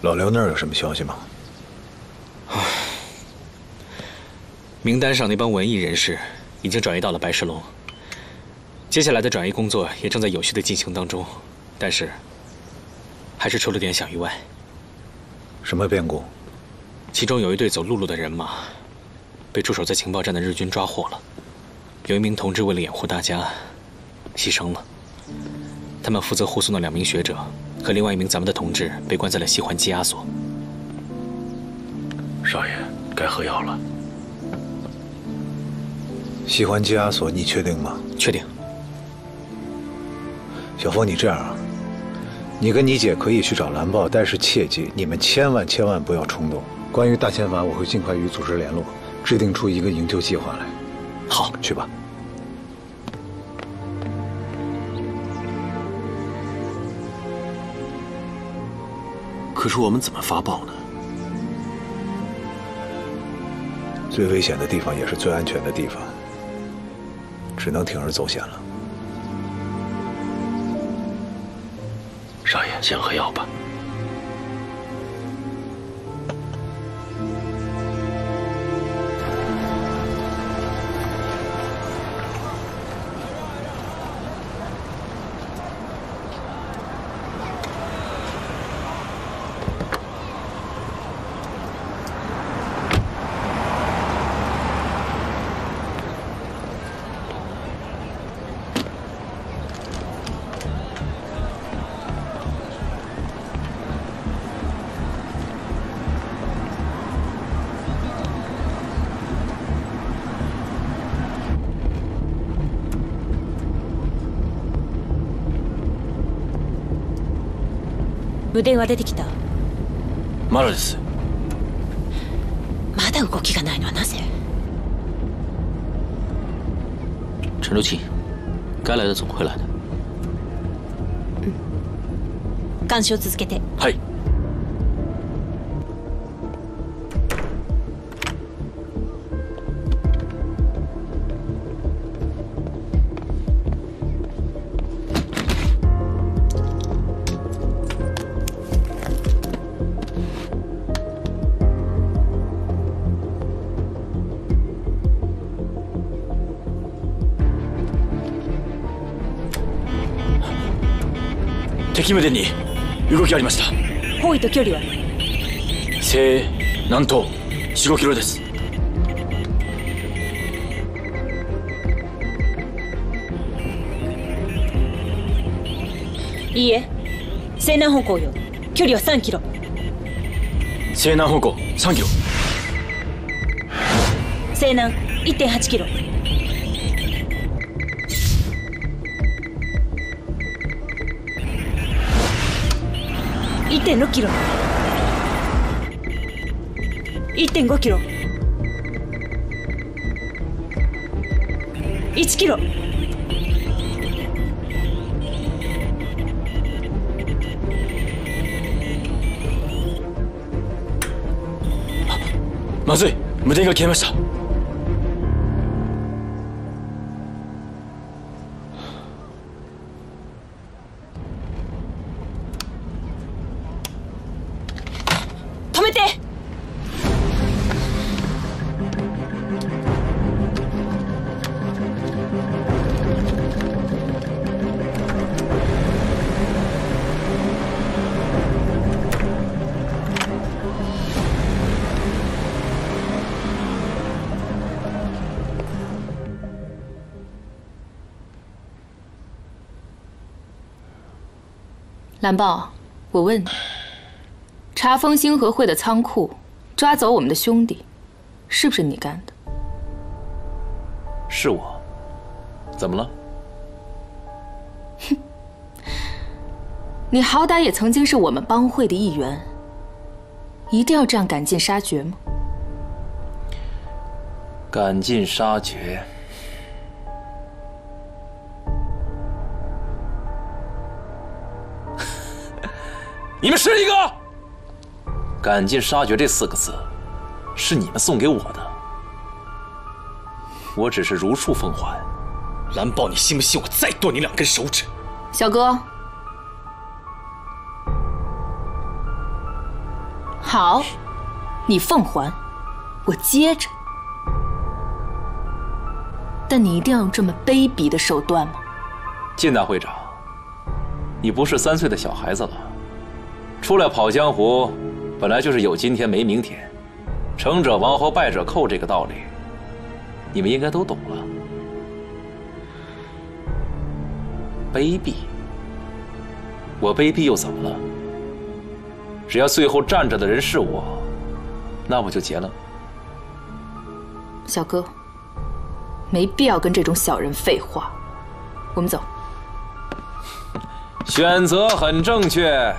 老刘那儿有什么消息吗？ 名单上那帮文艺人士已经转移到了白石龙，接下来的转移工作也正在有序的进行当中，但是还是出了点小意外。 什么变故？ 其中有一队走陆路的人马，被驻守在情报站的日军抓获了。有一名同志为了掩护大家，牺牲了。他们负责护送的2名学者和另外1名咱们的同志被关在了西环羁押所。 少爷，该喝药了。西环羁押所，你确定吗？ 确定。 小峰，你这样啊，你跟你姐可以去找蓝豹，但是切记，你们千万不要冲动。关于大遣返，我会尽快与组织联络，制定出一个营救计划来。 好， 去吧。 可是我们怎么发报呢？ 最危险的地方也是最安全的地方，只能铤而走险了。 少爷，先喝药吧。 無電は出てきた。 まだです。 まだ動きがないのはなぜ？ 陈竹清，该来的总会来的。 監視を続けて。 はい。敵無電に動きありました。 方位と距離は？ 西南東4、5キロです。 いいえ、西南方向よ。距離は3キロ。 西南方向3キロ。 西南 1.8 キロ。1.6 キロ。1.5 キロ。1キロ。 まずい、無電が消えました。 止めて。 蓝豹，我问你，查封星河会的仓库，抓走我们的兄弟，是不是你干的？ 是我，怎么了？ 哼，你好歹也曾经是我们帮会的一员，一定要这样赶尽杀绝吗？ 赶尽杀绝。你们是一个“赶尽杀绝”这4个字，是你们送给我的。我只是如数奉还。 蓝豹，你信不信我再剁你2根手指？ 小哥， 好，你奉还，我接着。但你一定要用这么卑鄙的手段吗？ 靳大会长，你不是3岁的小孩子了，出来跑江湖，本来就是有今天没明天，成者王侯败者寇这个道理，你们应该都懂了。卑鄙？我卑鄙又怎么了？只要最后站着的人是我，那不就结了？ 小哥，没必要跟这种小人废话。我们走。 选择很正确。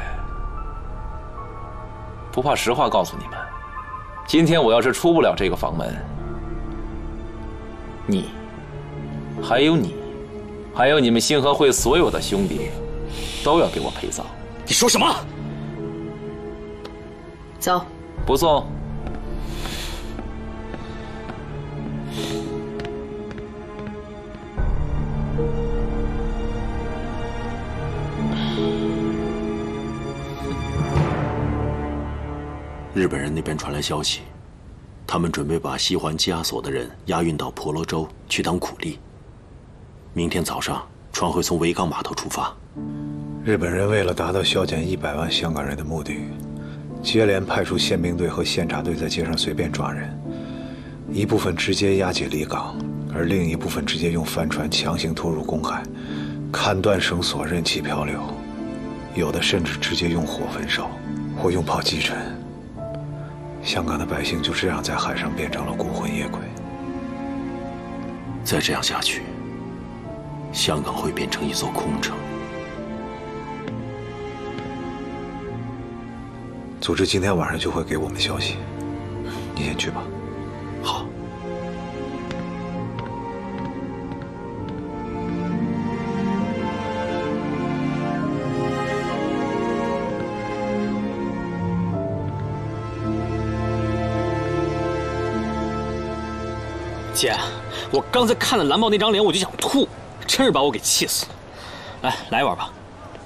不怕实话告诉你们，今天我要是出不了这个房门，你，还有你，还有你们星河会所有的兄弟，都要给我陪葬。 你说什么？ 走。 不送。 日本人那边传来消息，他们准备把西环羁押所的人押运到婆罗洲去当苦力。明天早上船会从维港码头出发。 日本人为了达到削减100万香港人的目的，接连派出宪兵队和宪察队在街上随便抓人，一部分直接押解离港，而另一部分直接用帆船强行拖入公海，砍断绳索任其漂流，有的甚至直接用火焚烧或用炮击沉。香港的百姓就这样在海上变成了孤魂野鬼。 再这样下去，香港会变成一座空城。 组织今天晚上就会给我们消息，你先去吧。 好。 姐，我刚才看了蓝豹那张脸，我就想吐，真是把我给气死了。来一碗吧。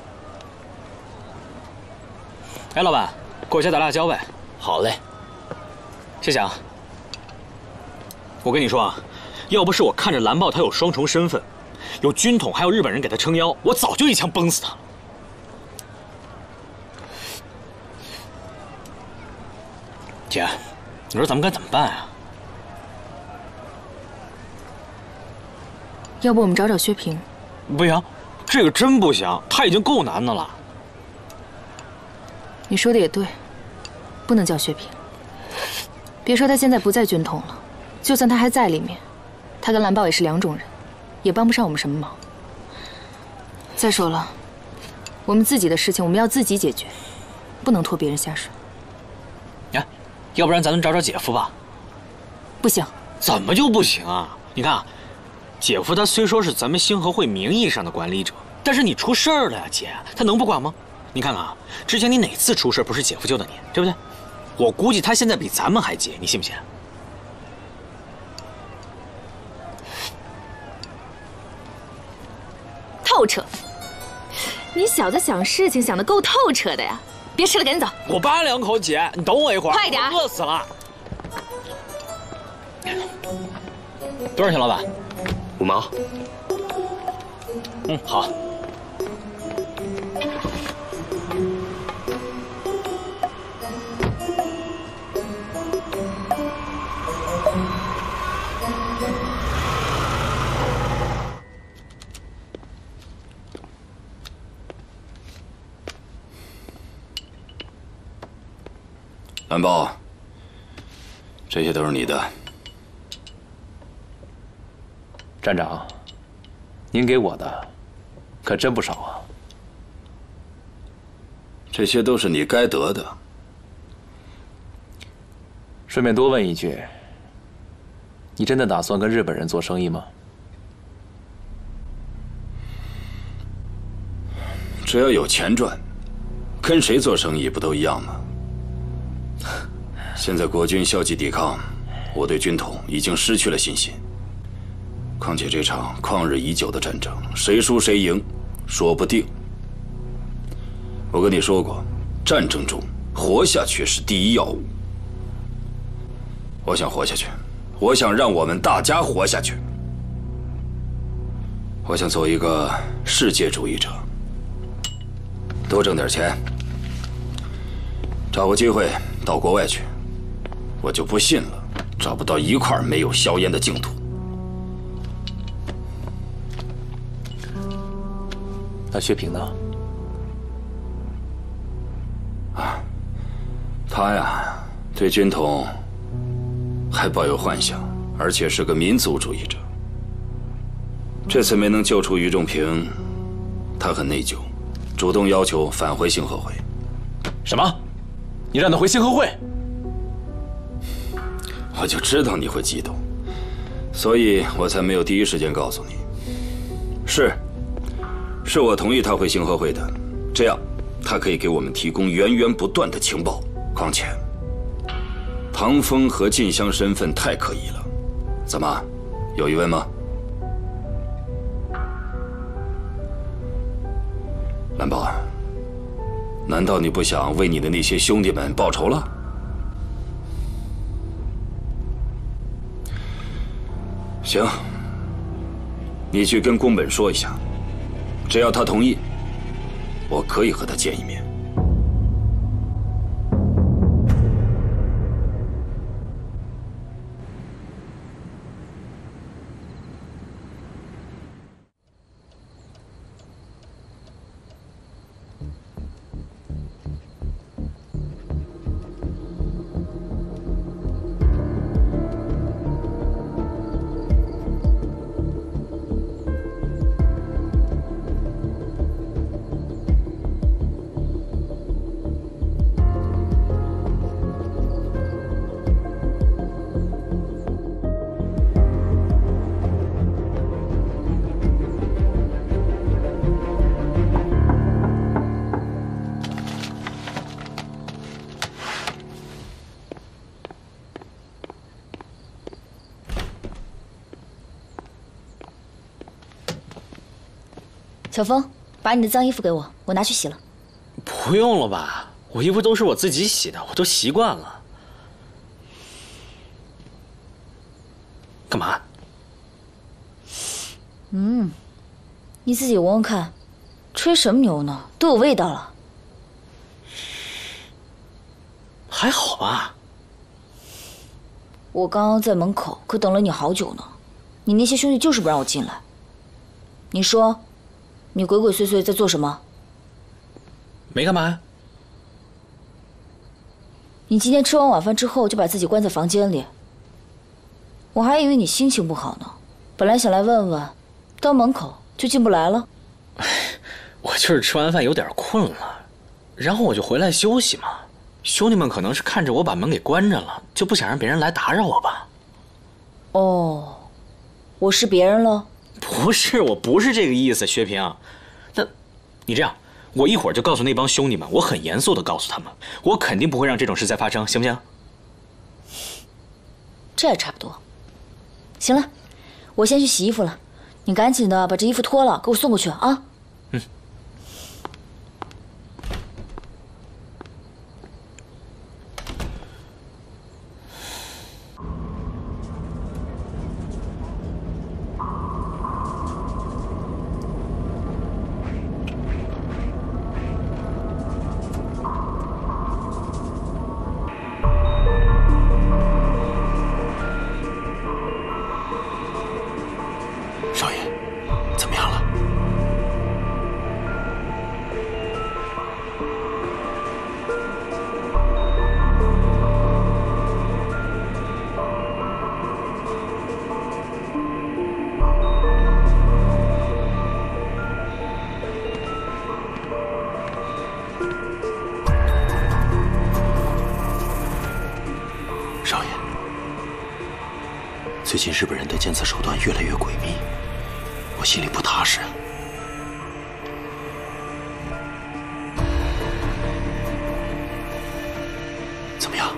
哎，老板，给我加点辣椒呗。 好嘞， 谢谢啊。我跟你说啊，要不是我看着蓝豹他有双重身份，有军统还有日本人给他撑腰，我早就一枪崩死他了。姐，你说咱们该怎么办啊？ 要不我们找找薛平？ 不行，这个真不行，他已经够难的了。 你说的也对，不能叫薛平。别说他现在不在军统了，就算他还在里面，他跟蓝豹也是两种人，也帮不上我们什么忙。再说了，我们自己的事情我们要自己解决，不能拖别人下水。 哎，要不然咱们找找姐夫吧？ 不行。 怎么就不行啊？你看啊。姐夫他虽说是咱们星河会名义上的管理者，但是你出事儿了呀，姐，他能不管吗？你看看啊，之前你哪次出事不是姐夫救的你，对不对？我估计他现在比咱们还急，你信不信？ 透彻，你小子想事情想得够透彻的呀！别吃了，赶紧走。 我扒2口，姐，你等我一会儿， 快点， 饿死了。多少钱，老板 5毛。 好。 蓝豹，这些都是你的。 站长，您给我的可真不少啊。 这些都是你该得的。 顺便多问一句，你真的打算跟日本人做生意吗？ 只要有钱赚，跟谁做生意不都一样吗？现在国军消极抵抗，我对军统已经失去了信心。况且这场旷日已久的战争，谁输谁赢，说不定。我跟你说过，战争中活下去是第一要务。我想活下去，我想让我们大家活下去。我想做一个世界主义者，多挣点钱，找个机会到国外去。我就不信了，找不到一块没有硝烟的净土。 那薛平呢？ 啊，他呀，对军统还抱有幻想，而且是个民族主义者。这次没能救出于仲平，他很内疚，主动要求返回兴和会。 什么？你让他回兴和会？ 我就知道你会激动，所以我才没有第一时间告诉你。是我同意他回兴和会的，这样他可以给我们提供源源不断的情报。况且，唐风和晋香身份太可疑了。怎么，有疑问吗？蓝宝，难道你不想为你的那些兄弟们报仇了？行，你去跟宫本说一下，只要他同意，我可以和他见一面。 小峰，把你的脏衣服给我，我拿去洗了。 不用了吧，我衣服都是我自己洗的，我都习惯了。干嘛？ 你自己闻闻看，吹什么牛呢？都有味道了。 还好吧。 我刚刚在门口可等了你好久呢，你那些兄弟就是不让我进来。你说，你鬼鬼祟祟在做什么？ 没干嘛呀。 你今天吃完晚饭之后就把自己关在房间里，我还以为你心情不好呢，本来想来问问，到门口就进不来了。 我就是吃完饭有点困了，然后我就回来休息嘛。兄弟们可能是看着我把门给关着了，就不想让别人来打扰我吧。 哦，我是别人了？ 不是，我不是这个意思，薛平。那，你这样，我一会儿就告诉那帮兄弟们，我很严肃的告诉他们，我肯定不会让这种事再发生，行不行？ 这也差不多。行了，我先去洗衣服了，你赶紧的把这衣服脱了，给我送过去啊。 少爷，怎么样了？少爷，最近日本人的监测手段越来越诡秘。我心里不踏实。怎么样？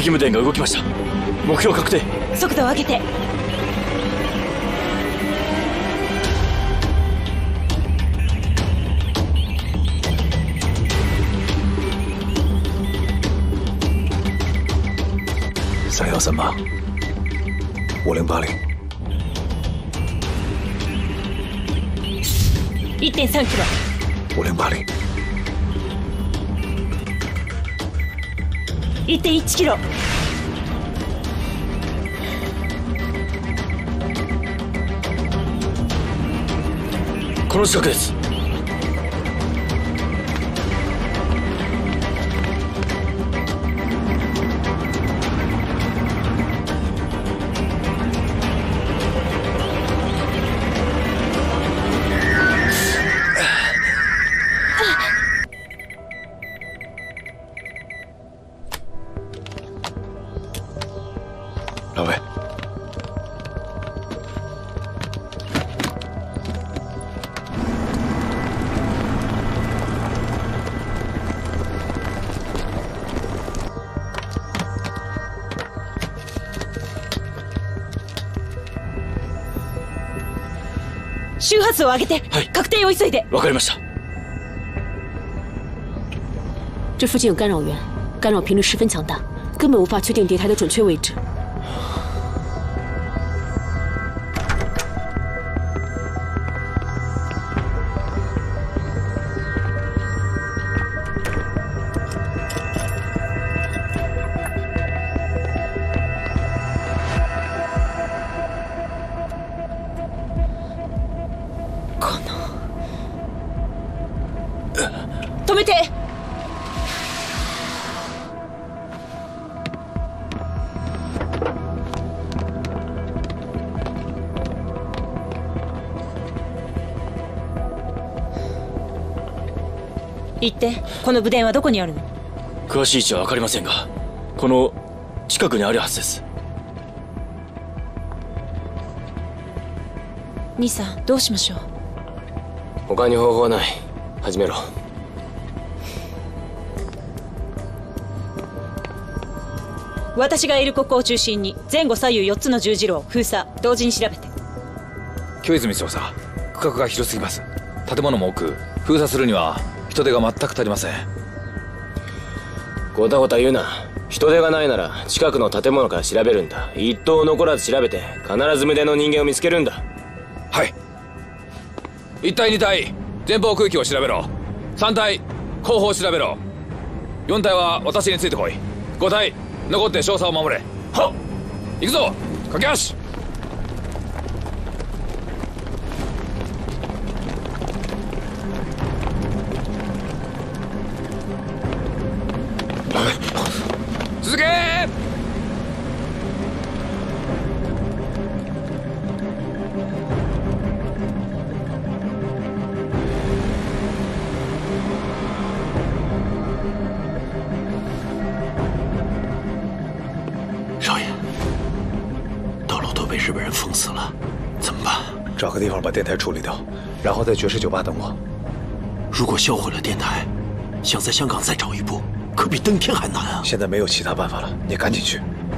撃無電が動きました。目標確定。 速度を上げて。 31385，5080。 1.3キロ。 5080。 1.1キロ。 この近くです。 老魏， 周波数を上げて。 はい。 確定を急いで。 わかりました。 这附近有干扰源，干扰频率十分强大，根本无法确定谍台的准确位置。 止めて。言って、この武電はどこにあるの？ 詳しい位置は分かりませんが、この近くにあるはずです。 兄さん、どうしましょう？ 他に方法はない。始めろ。 私がいるここを中心に前後左右4つの十字路を封鎖同時に調べて。 今泉少佐、区画が広すぎます。建物も多く、封鎖するには人手が全く足りません。 ごたごた言うな。人手がないなら近くの建物から調べるんだ。一頭残らず調べて必ず無電の人間を見つけるんだ。 はい。1隊2隊前方空域を調べろ。3隊後方を調べろ。4隊は私についてこい。5隊残って少佐を守れ。はっ。行くぞ駆け足。続けー。 少爷，道路都被日本人封死了，怎么办？ 找个地方把电台处理掉，然后在爵士酒吧等我。 如果销毁了电台，想在香港再找一部，可比登天还难啊！ 现在没有其他办法了，你赶紧去。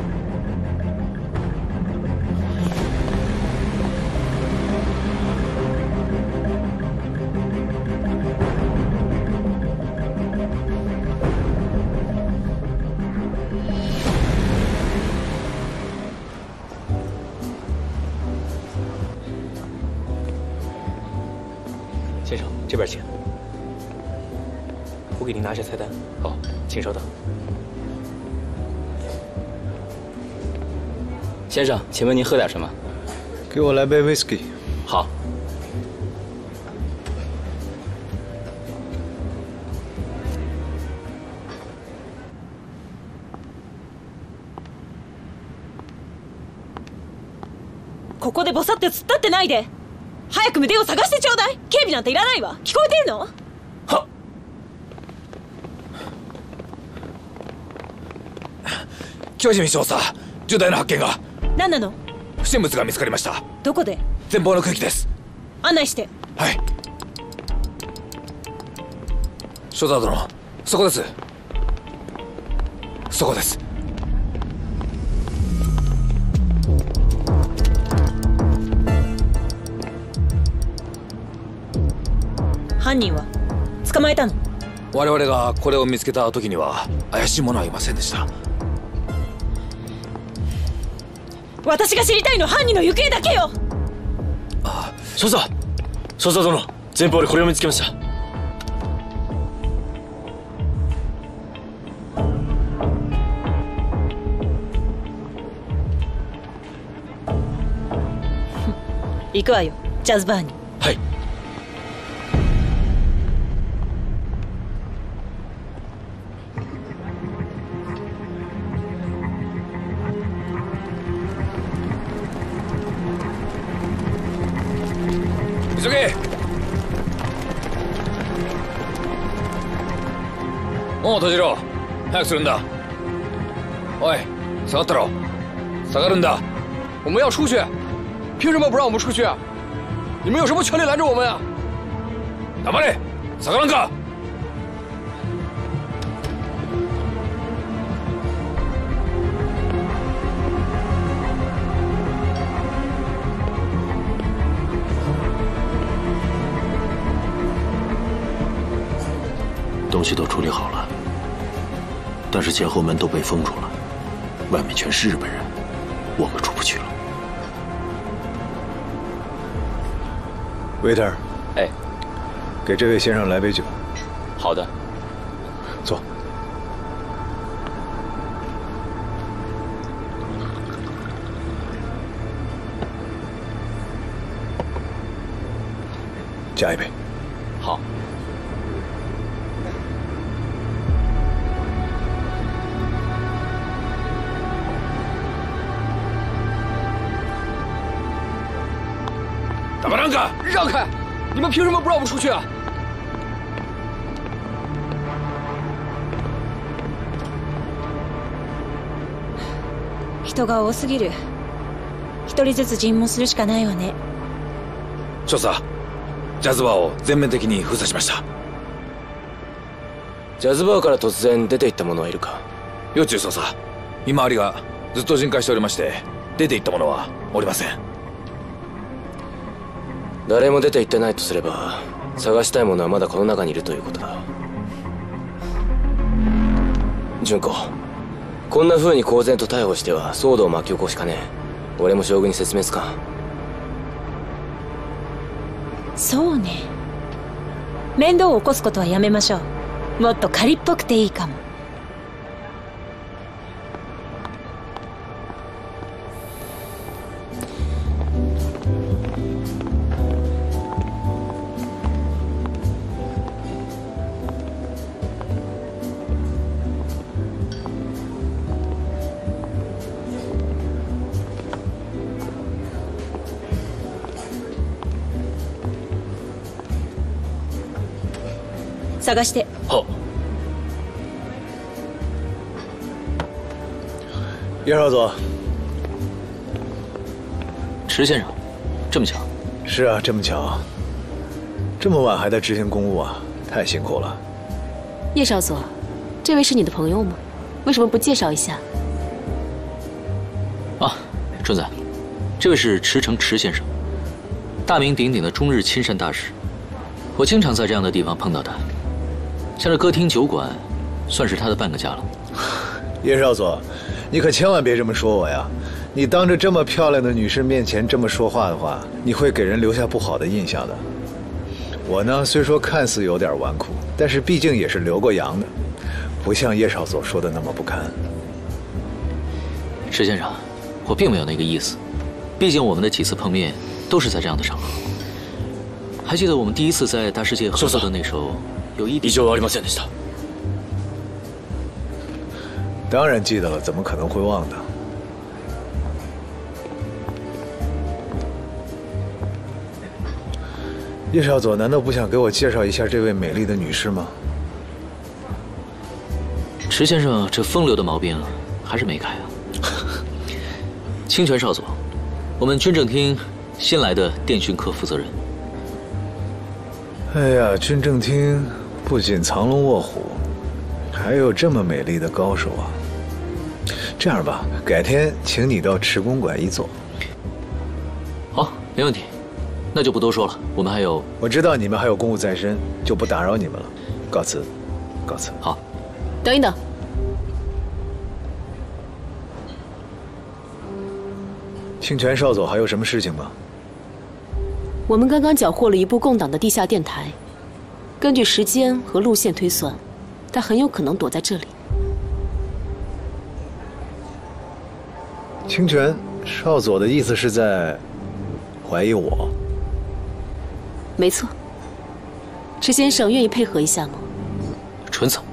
先生，这边请。我给您拿下菜单。好，请稍等。先生，请问您喝点什么？ 给我来杯 whisky。 好。 ここでボサって突っ立ってないで。早く腕を探してちょうだい。警備なんていらないわ。聞こえてるの？ はっ。清泉少佐、重大な発見が。 何なの？ 不審物が見つかりました。 どこで？ 前方の区域です。 案内して。 はい。少佐殿、そこです。そこです。 犯人は捕まえたの？ 我々がこれを見つけた時には怪しい者はいませんでした。 私が知りたいのは犯人の行方だけよ。 少佐殿、前方でこれを見つけました。 行くわよ、ジャズバーに。 はい。 急げ。門を閉じろ。早くするんだ。おい，下がったろ。下がるんだ。 我们要出去，凭什么不让我们出去啊？你们有什么权利拦着我们啊？ 黙れ。下がらんか。 东西都处理好了，但是前后门都被封住了，外面全是日本人，我们出不去了。 waiter， 哎， 给这位先生来杯酒。 好的。 坐。加一杯。 好。 黙らんか！ 让开！你们凭什么不让我们出去啊？ 人が多すぎる。一人ずつ尋問するしかないわね。 少佐、ジャズバーを全面的に封鎖しました。 ジャズバーから突然出て行った者はいるか？ 幼虫捜査、見回りがずっと巡回しておりまして、出て行った者はおりません。 誰も出て行ってないとすれば、探したい者はまだこの中にいるということだ。純子、こんな風に公然と逮捕しては騒動を巻き起こしかねえ。俺も将軍に説明すか。 そうね。面倒を起こすことはやめましょう。もっと仮っぽくていいかも。探して。 好。 叶少佐， 池先生，这么巧？ 是啊，这么巧，这么晚还在执行公务啊，太辛苦了。 叶少佐，这位是你的朋友吗？为什么不介绍一下？ 啊，春子，这位是池城池先生，大名鼎鼎的中日亲善大使。我经常在这样的地方碰到他。像这歌厅酒馆，算是他的半个家了。 叶少佐，你可千万别这么说我呀！你当着这么漂亮的女士面前这么说话的话，你会给人留下不好的印象的。我呢，虽说看似有点纨绔，但是毕竟也是留过洋的，不像叶少佐说的那么不堪。 池先生，我并没有那个意思，毕竟我们的几次碰面都是在这样的场合。还记得我们第一次在大世界合作的那首。以上はありませんでした。 当然记得了，怎么可能会忘的？叶少佐，难道不想给我介绍一下这位美丽的女士吗？ 池先生这风流的毛病还是没改啊。清泉少佐，我们军政厅新来的电讯科负责人。 哎呀，军政厅不仅藏龙卧虎，还有这么美丽的高手啊！这样吧，改天请你到池公馆一坐。 好，没问题。 那就不多说了，我们还有…… 我知道你们还有公务在身，就不打扰你们了，告辞，告辞。 好， 等一等。 清泉少佐还有什么事情吗？ 我们刚刚缴获了一部共党的地下电台，根据时间和路线推算，他很有可能躲在这里。 清泉少佐的意思是在怀疑我？ 没错。池先生愿意配合一下吗？ 纯子，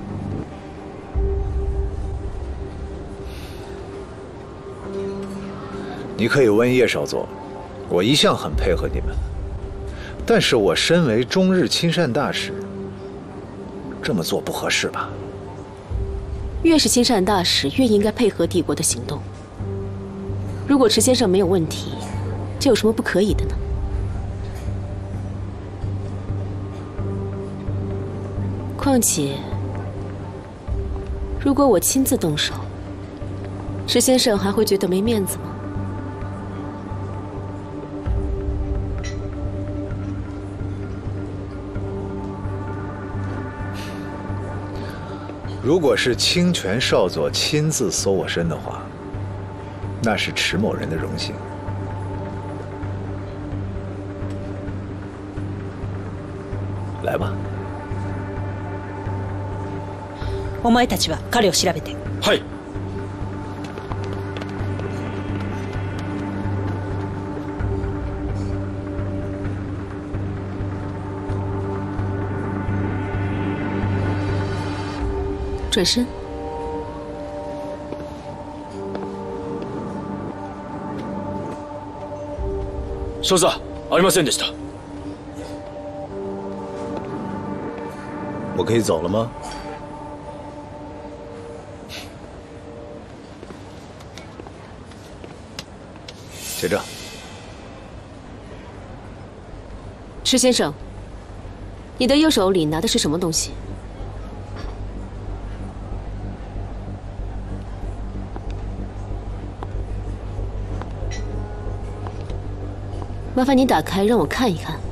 你可以问叶少佐，我一向很配合你们，但是我身为中日亲善大使，这么做不合适吧？ 越是亲善大使，越应该配合帝国的行动。如果池先生没有问题，这有什么不可以的呢？况且，如果我亲自动手，池先生还会觉得没面子吗？ 如果是清泉少佐亲自搜我身的话，那是池某人的荣幸。来吧。 お前たちは彼を調べて。 はい。 转身。 少佐、ありませんでした。 我可以走了吗？接着。 池先生，你的右手里拿的是什么东西？麻烦你打开，让我看一看。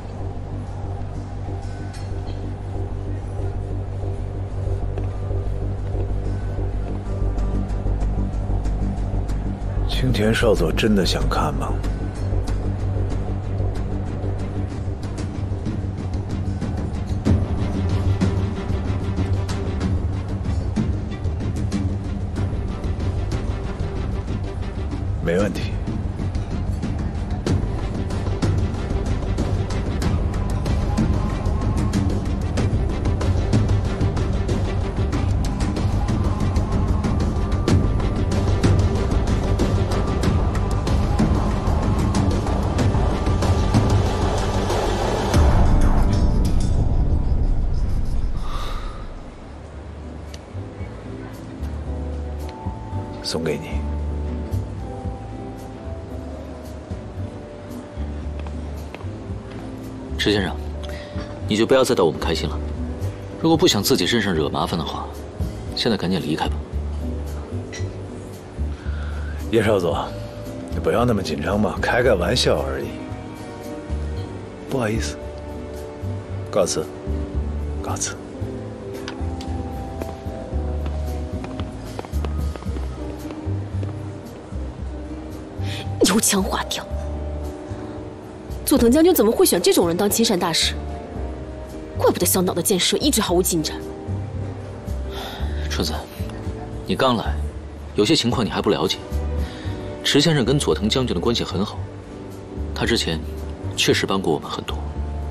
青田少佐真的想看吗？没问题。送给你。 池先生，你就不要再逗我们开心了。如果不想自己身上惹麻烦的话，现在赶紧离开吧。 叶少佐，你不要那么紧张嘛，开个玩笑而已。不好意思，告辞，告辞。 油腔滑调，佐藤将军怎么会选这种人当亲善大使？怪不得小岛的建设一直毫无进展。 春子，你刚来，有些情况你还不了解。池先生跟佐藤将军的关系很好，他之前确实帮过我们很多。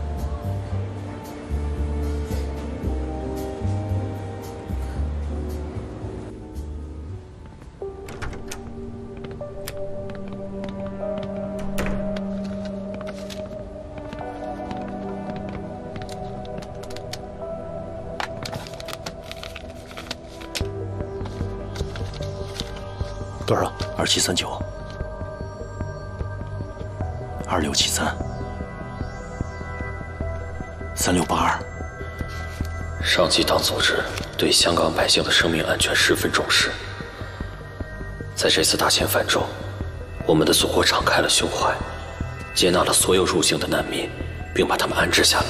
多少？2739。2673。3682。 上级党组织对香港百姓的生命安全十分重视。在这次大遣返中，我们的祖国敞开了胸怀， 接纳了所有入境的难民，并把他们安置下来。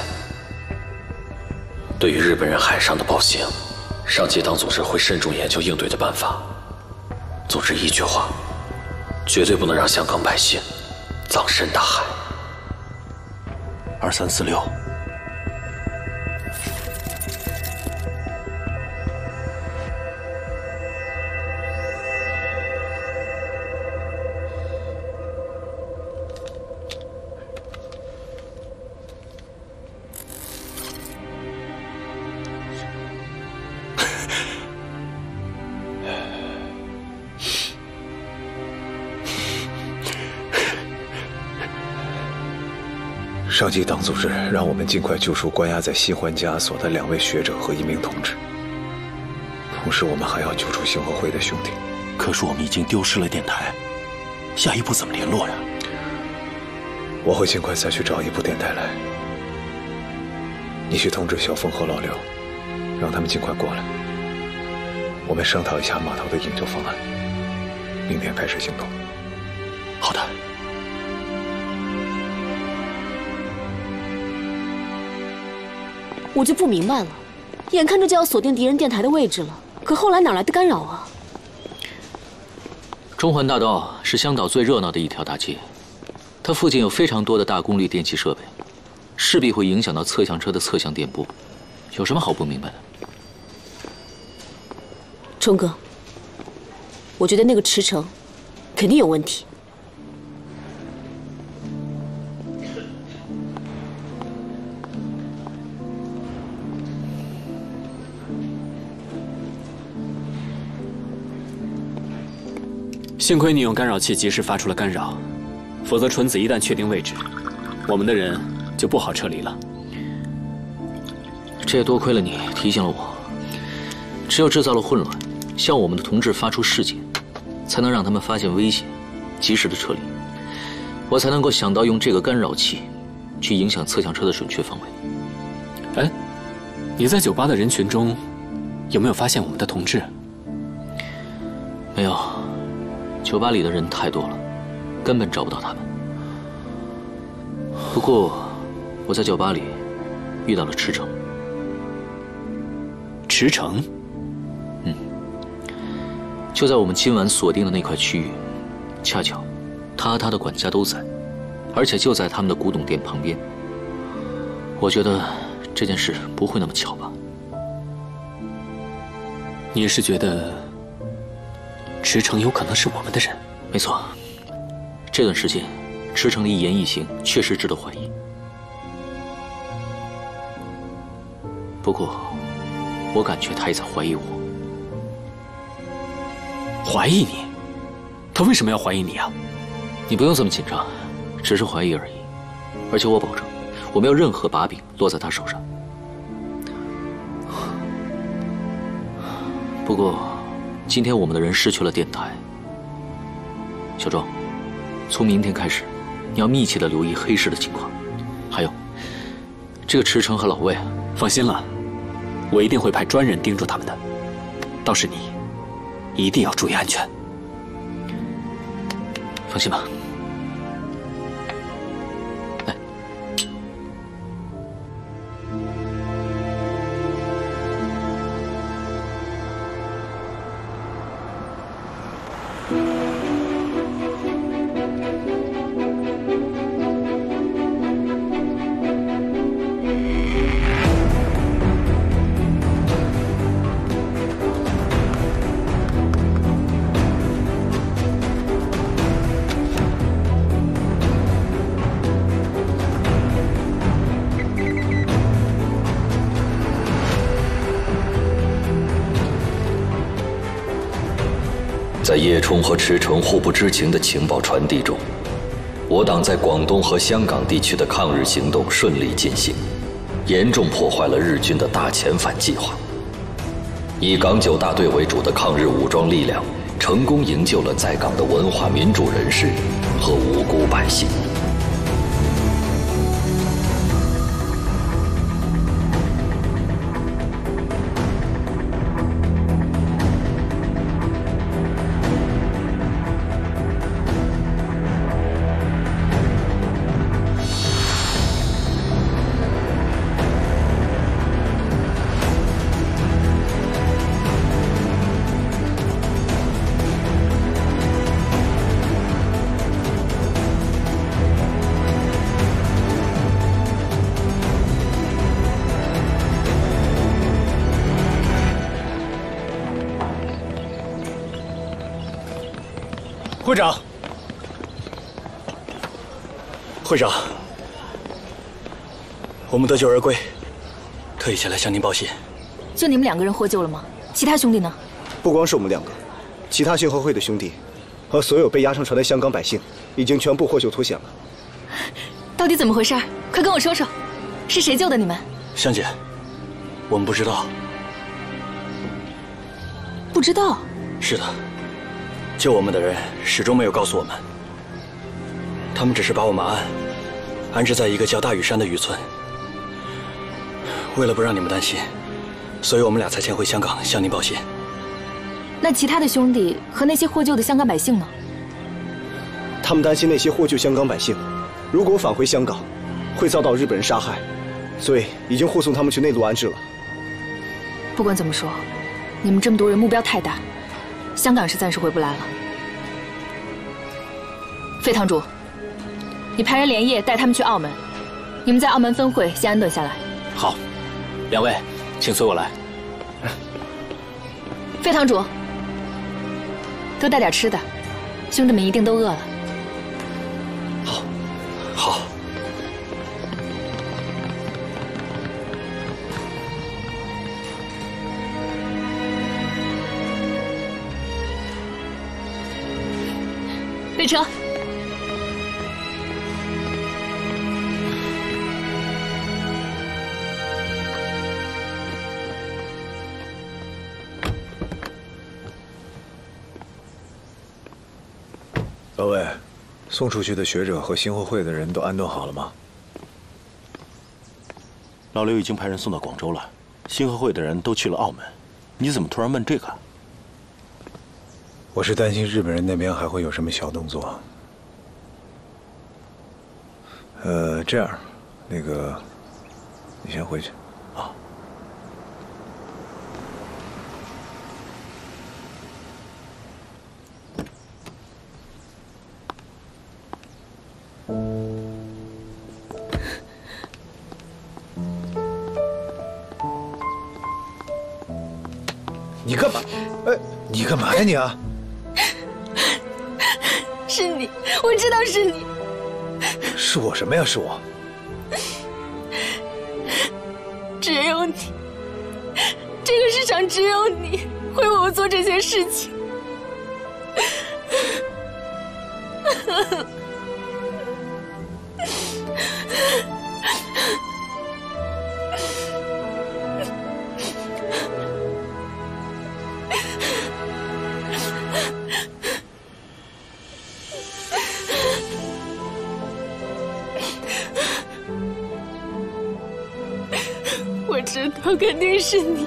对于日本人海上的暴行，上级党组织会慎重研究应对的办法。总之一句话，绝对不能让香港百姓葬身大海。 2346。 上级党组织让我们尽快救出关押在新欢家所的2位学者和1名同志，同时我们还要救出星火会的兄弟。 可是我们已经丢失了电台，下一步怎么联络呀？ 我会尽快再去找一部电台来。你去通知小凤和老刘，让他们尽快过来。我们商讨一下码头的营救方案，明天开始行动。 好的。 我就不明白了，眼看着就要锁定敌人电台的位置了，可后来哪来的干扰啊？ 中环大道是香岛最热闹的一条大街，它附近有非常多的大功率电气设备，势必会影响到侧向车的侧向电波。有什么好不明白的？ 冲哥，我觉得那个驰骋肯定有问题。 幸亏你用干扰器及时发出了干扰，否则纯子一旦确定位置，我们的人就不好撤离了。这也多亏了你提醒了我，只有制造了混乱，向我们的同志发出示警，才能让他们发现危险，及时的撤离，我才能够想到用这个干扰器去影响侧向车的准确方位。哎，你在酒吧的人群中有没有发现我们的同志？没有。酒吧里的人太多了，根本找不到他们。不过，我在酒吧里遇到了驰骋。驰骋？嗯，就在我们今晚锁定的那块区域，恰巧他和他的管家都在，而且就在他们的古董店旁边。我觉得这件事不会那么巧吧？你是觉得？驰骋有可能是我们的人，没错。这段时间，驰骋的一言一行确实值得怀疑。不过，我感觉他也在怀疑我。怀疑你？他为什么要怀疑你啊？你不用这么紧张，只是怀疑而已。而且我保证，我没有任何把柄落在他手上。不过。今天我们的人失去了电台，小庄，从明天开始，你要密切的留意黑市的情况。还有，这个驰骋和老魏，放心了，我一定会派专人盯住他们的。倒是你，一定要注意安全。放心吧。来。 在叶冲和驰骋互不知情的情报传递中，我党在广东和香港地区的抗日行动顺利进行，严重破坏了日军的大遣返计划。以港九大队为主的抗日武装力量成功营救了在港的文化民主人士和无辜百姓。 会长，会长，我们得救而归，特意前来向您报信。 就你们2个人获救了吗？其他兄弟呢？ 不光是我们2个，其他信和会的兄弟和所有被押上船的香港百姓已经全部获救脱险了。 到底怎么回事？快跟我说说，是谁救的你们？ 香姐，我们不知道。 不知道？ 是的，救我们的人始终没有告诉我们，他们只是把我们安置在一个叫大屿山的渔村。为了不让你们担心，所以我们俩才前回香港向您报信。 那其他的兄弟和那些获救的香港百姓呢？ 他们担心那些获救香港百姓，如果返回香港，会遭到日本人杀害，所以已经护送他们去内陆安置了。 不管怎么说，你们这么多人目标太大，香港是暂时回不来了。费堂主，你派人连夜带他们去澳门，你们在澳门分会先安顿下来。 好，2位，请随我来。 费堂主，多带点吃的，兄弟们一定都饿了。 好。 备车。 老魏，送出去的学者和新会会的人都安顿好了吗？ 老刘已经派人送到广州了，新会会的人都去了澳门。你怎么突然问这个？ 我是担心日本人那边还会有什么小动作。这样，那个，你先回去。啊。你干嘛？哎，你干嘛呀你啊？ 是你，我知道是你。 是我什么呀？是我。 只有你，这个世上只有你会为我做这些事情。我知道肯定是你。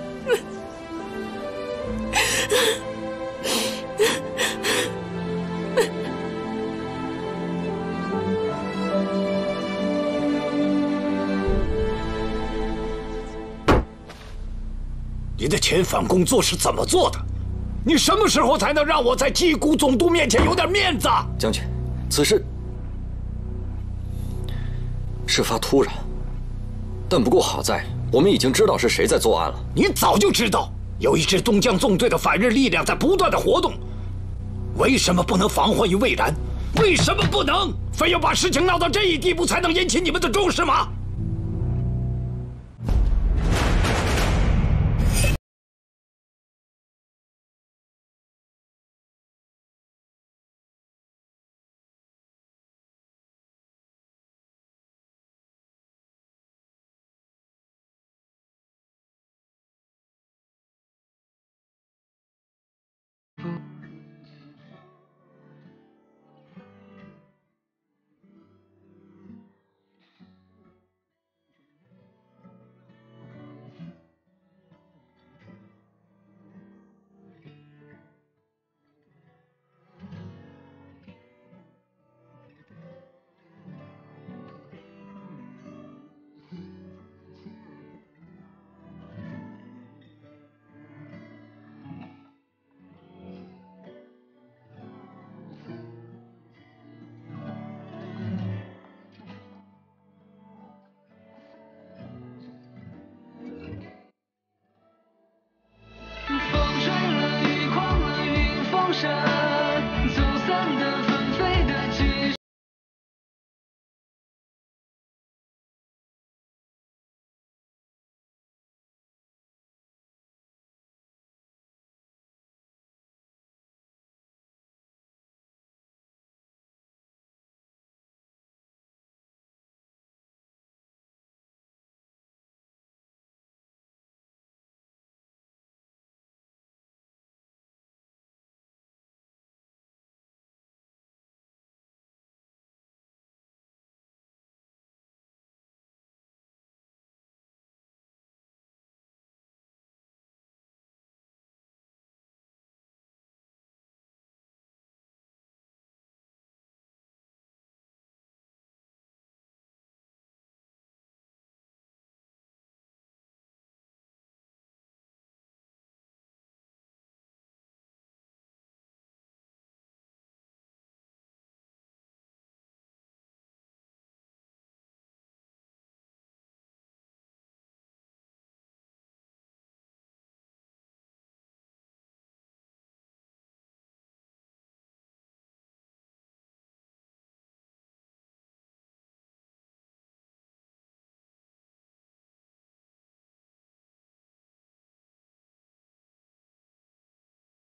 你的遣返工作是怎么做的？你什么时候才能让我在矶谷总督面前有点面子？ 将军，此事事发突然，但不过好在我们已经知道是谁在作案了。 你早就知道有一支东江纵队的反日力量在不断的活动，为什么不能防患于未然？为什么不能非要把事情闹到这一地步才能引起你们的重视吗？